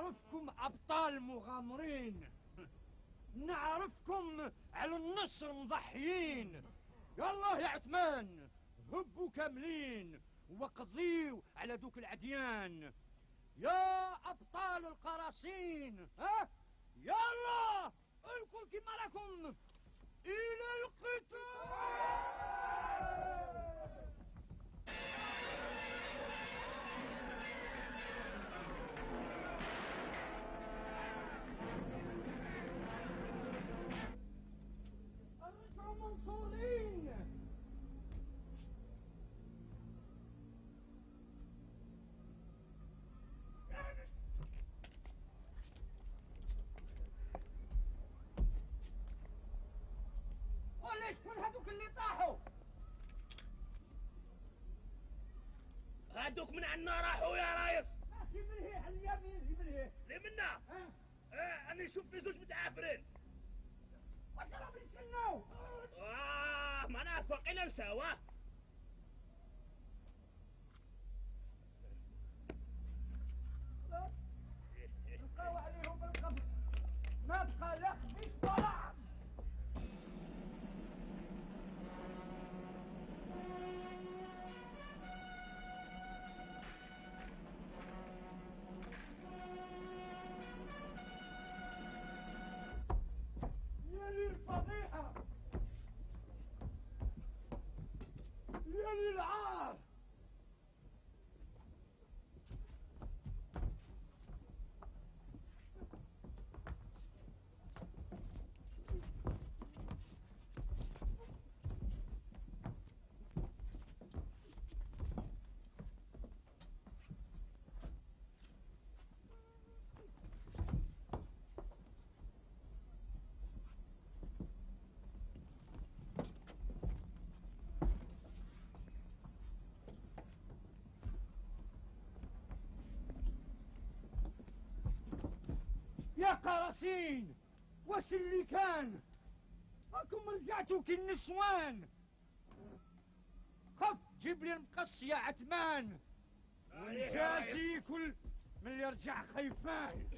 نعرفكم أبطال مغامرين، نعرفكم على النصر مضحيين. يلا يا عثمان هبوا كاملين وقضيوا على دوك العديان يا أبطال القراصين. ها يلا الكل كما راكم إلى القتال. الرجعوا منصورين. وليش كل هذوك اللي طاحوا؟ هادوك من عنا راحوا يا ريس. ماشي من هي على اليمين من هي لي منا. انا نشوف في زوج متعافرين. واش راهم يتسناو؟ ما نعرف واقيلا نساواه. نلقاو عليهم بالقبض ما بقى لا خفيف ولا يا للفضيحة يا للعار. يا قراصين واش اللي كان؟ راكم رجعتوا كي النسوان. خف جيب لي المقص يا عثمان ونجازي كل من اللي رجع خيفان.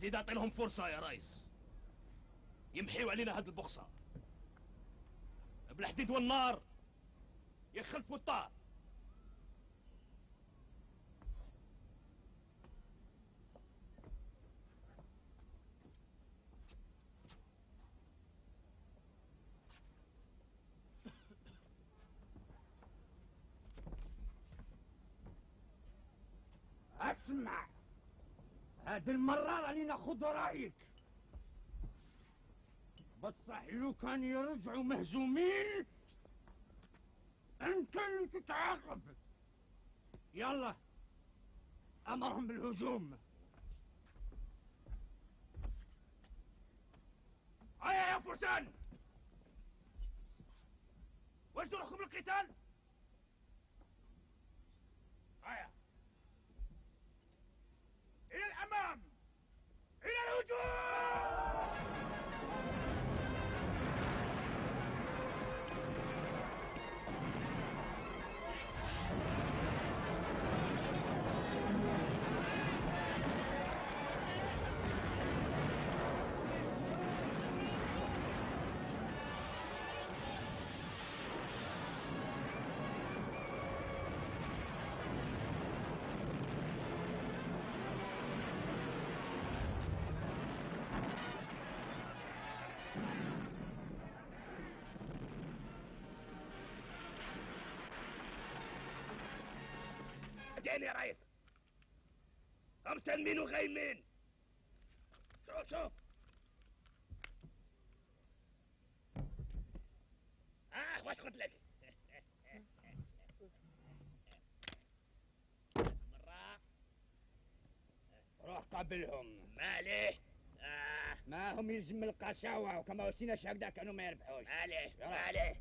زيد اعطي لهم فرصة يا ريس، يمحيوا علينا هاد البخصة بالحديد والنار، يخلفوا الطار. اسمع، هذه المرة راني ناخذ رايك، بصح لو كان يرجعوا مهزومين انت اللي تتعاقب. يلا امرهم بالهجوم. هيا يا فرسان، وجدوا روحكم للقتال. هيا الى الامام، الى الهجوم. جاني يا ريس، هم سالمين وغايمين. شوف شوف، واش قلت لك؟ مرة روح قابلهم. ماليه؟ ما هم يلزم القساوة، وكما وسيناش هكذا كانوا ما يربحوش. ماليه يلا. ماليه.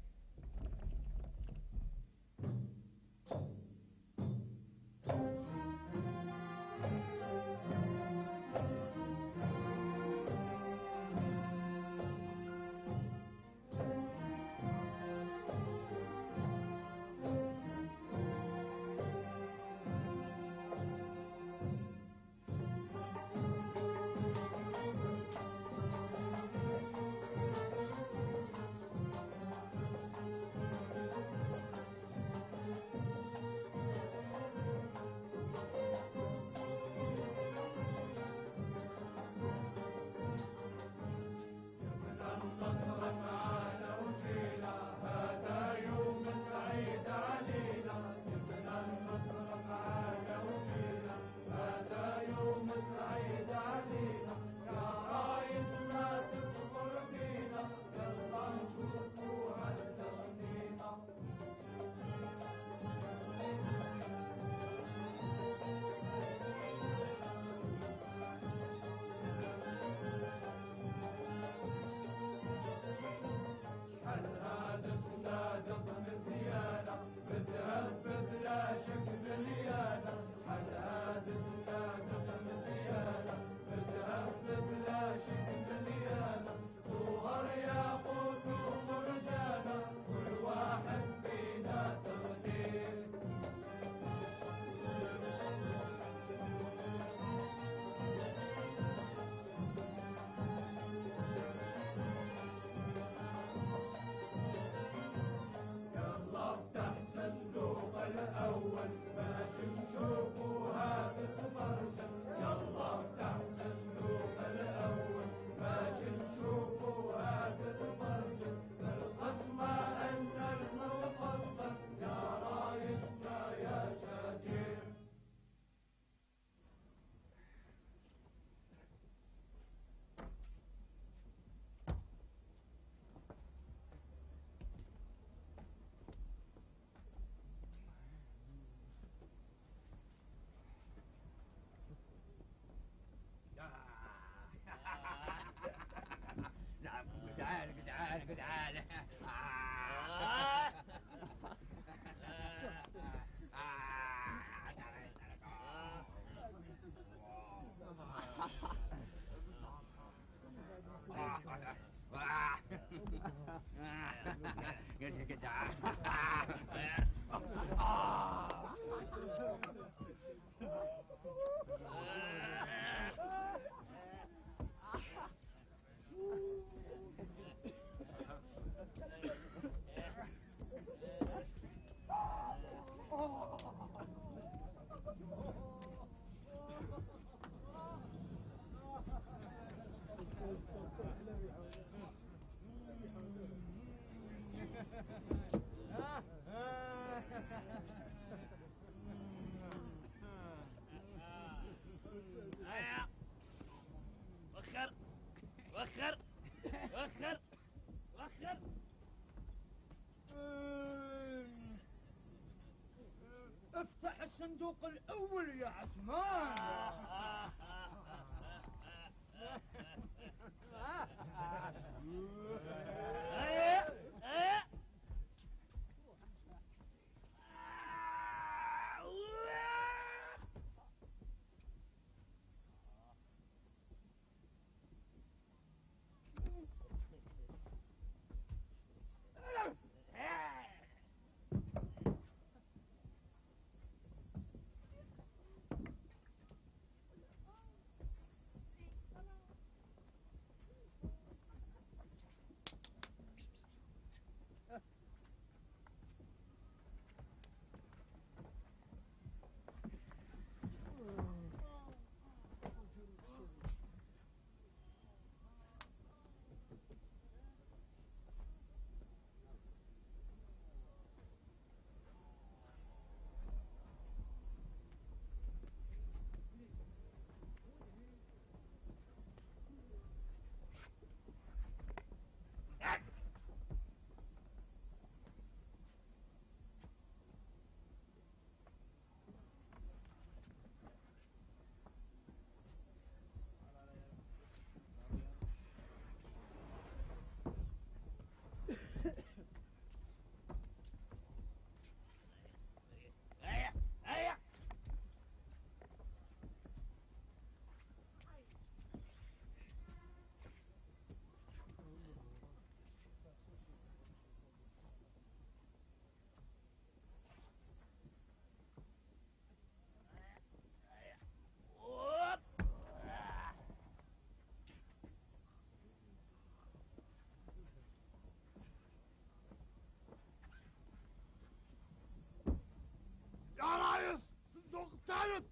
افتح الصندوق الأول يا عثمان. يا ريس الصندوق الثالث.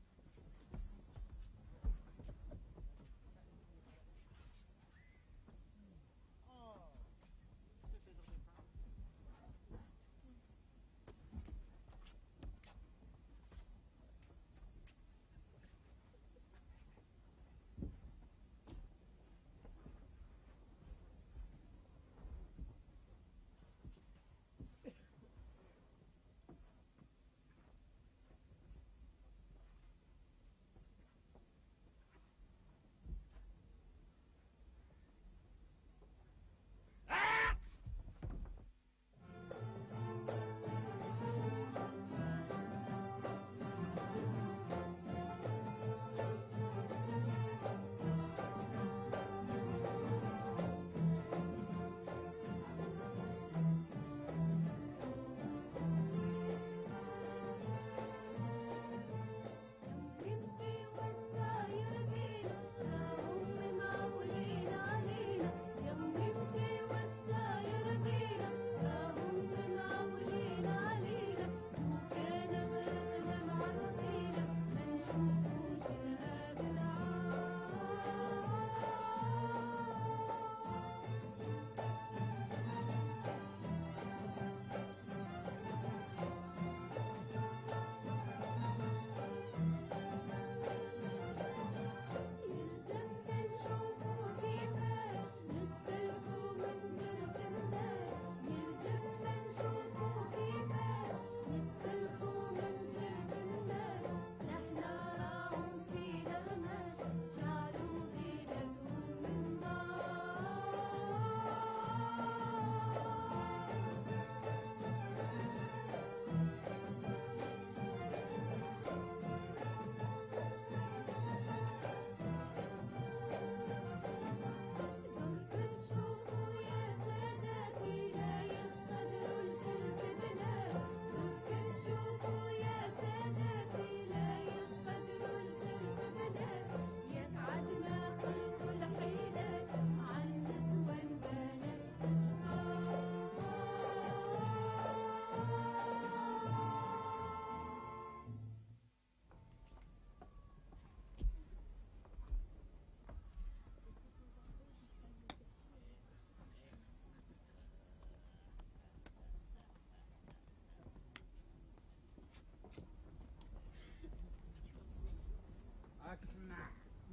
اسمع،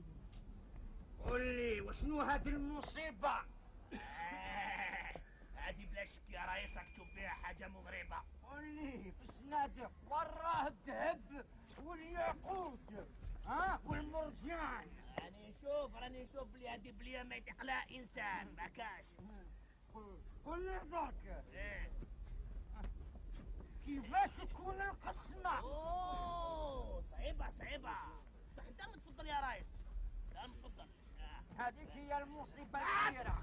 قول لي وشنو هاد المصيبة؟ هادي بلا شك يا ريس راك تشوف فيها حاجة حاجة مغربة. قول لي في السنادق وراه الذهب والياقوت والمرجان. راني نشوف بلي هادي بلية ما يطيق لها انسان ما كاش. قول لي درك ايه كيفاش تكون القسمة؟ اوه صعيبة. صح دام تفضل يا ريس، دام تفضل. هذيك هي المصيبة الكبيرة.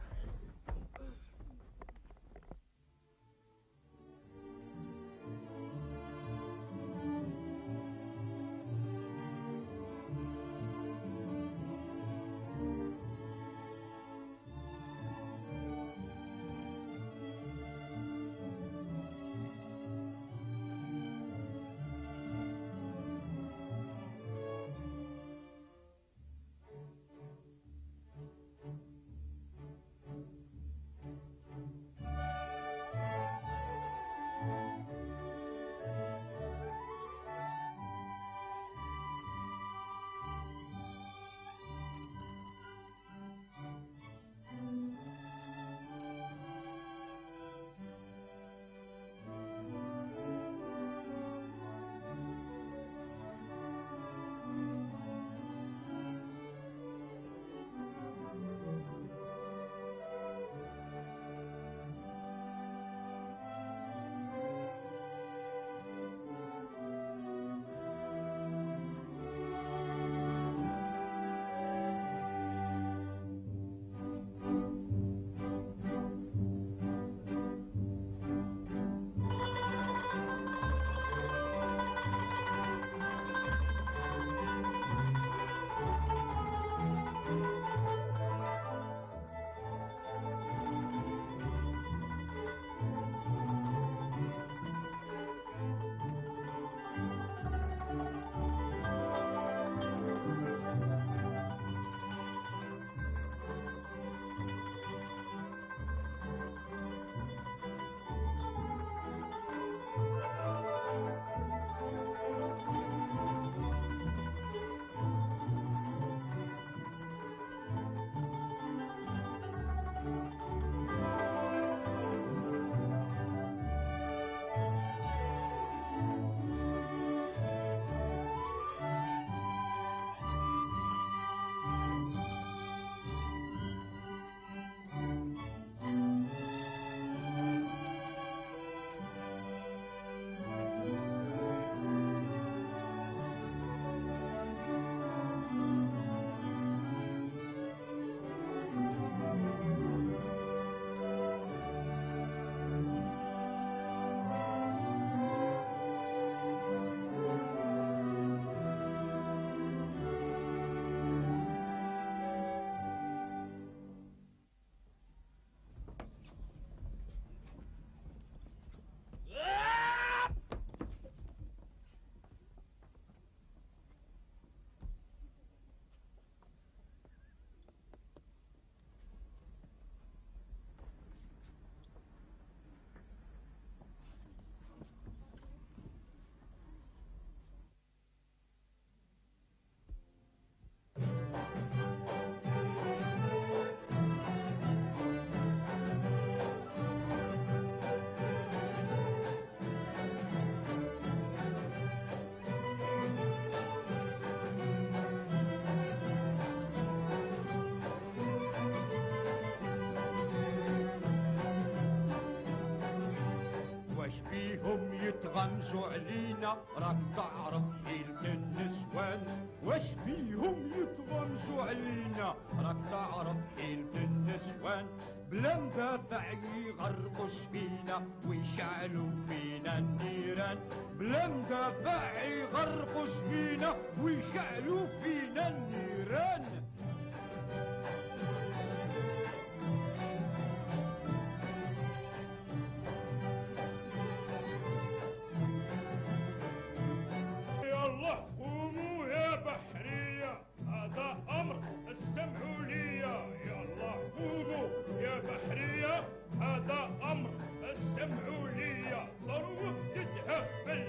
يتغمزوا علينا راك تعرف حيلة النسوان. واش بيهم يتغمزوا علينا راك تعرف حيلة النسوان. بلا مدافع يغرقوا فينا ويشعلوا فينا النيران. بلا مدافع يغرقوا فينا ويشعلوا فينا النيران.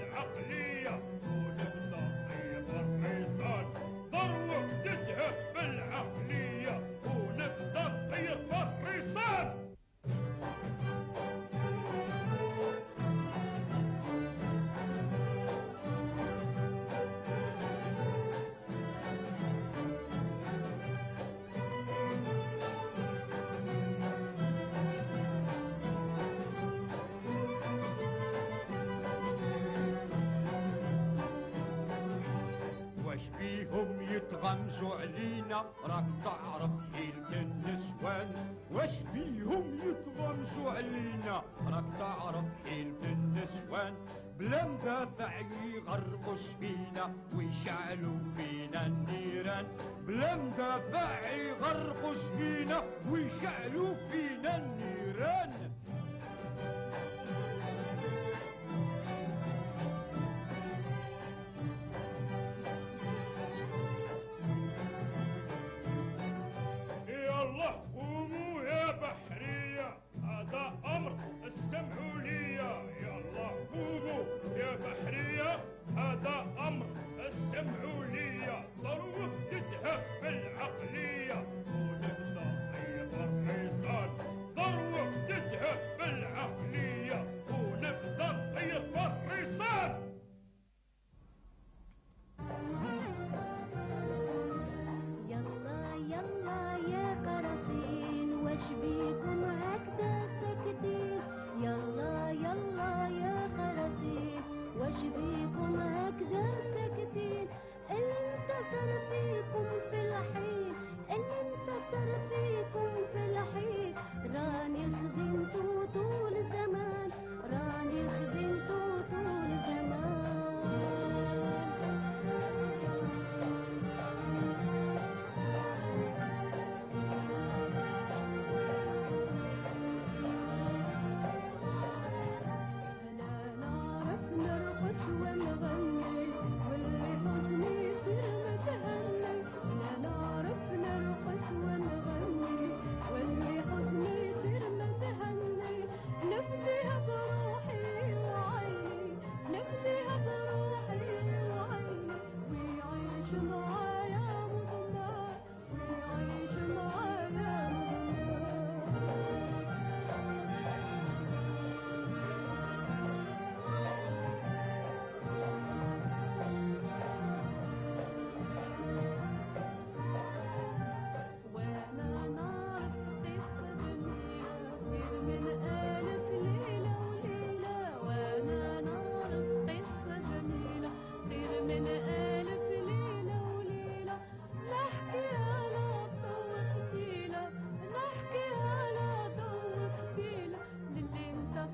بالعقلية ونبدأ في الريسان ضروك تذهب يتغمزوا علينا راك تعرف حيلة النسوان واش بيهم يتغمزوا علينا راك تعرف حيلة النسوان بلا مدافع يغرقوا فينا ويشعلوا فينا النيران بلا مدافع يغرقوا فينا ويشعلوا فينا النيران يلا قوموا يا بحرية هذا أمر استمعوا ليا يلا قوموا يا بحرية هذا أمر استمعوا ليا ضروري تذهب بالعقلية ونبدأ طيب الريسان ضروري تذهب بالعقلية ونبدأ طيب الريسان وش بيكم هكذا ساكتين يلا يلا يا قراصين وش بيكم هكذا ساكتين اللي انتصر فيكم في الحين اللي انتصر فيكم في الحين راني خدمتو طول زمان راني خدمتو طول زمان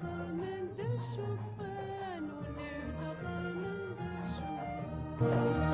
من